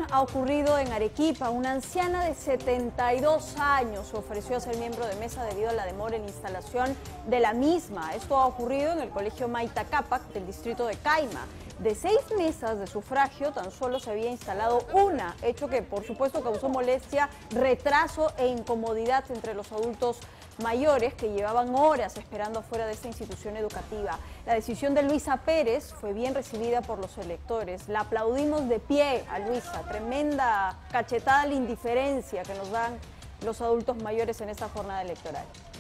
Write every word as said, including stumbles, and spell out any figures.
ha ocurrido en Arequipa. Una anciana de setenta y dos años ofreció a ser miembro de mesa debido a la demora en la instalación de la misma. Esto ha ocurrido en el colegio Mayta Cápac del distrito de Caima. De seis mesas de sufragio, tan solo se había instalado una, hecho que por supuesto causó molestia, retraso e incomodidad entre los adultos mayores que llevaban horas esperando afuera de esta institución educativa. La decisión de Luisa Pérez fue bien recibida por los electores. La aplaudimos de pie a Luisa. Tremenda cachetada a la indiferencia que nos dan los adultos mayores en esta jornada electoral.